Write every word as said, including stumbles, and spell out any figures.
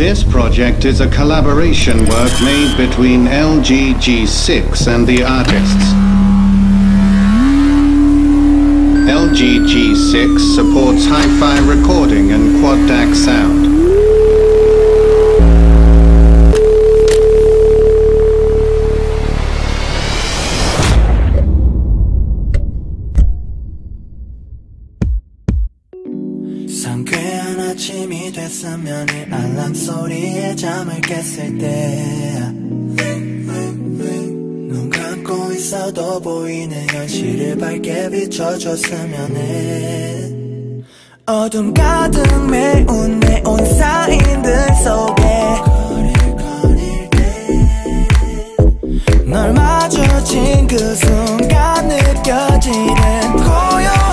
This project is a collaboration work made between L G G six and the artists. L G G six supports hi-fi recording and quad-D A C sound. 상쾌한 아침이 됐으면 이 알람 소리에 잠을 깼을 때 눈 감고 있어도 보이는 현실을 밝게 비춰줬으면 해. 어둠 가득 메운 네온 사인들 속에 거리거릴 때 널 마주친 그 순간 느껴지는 고요한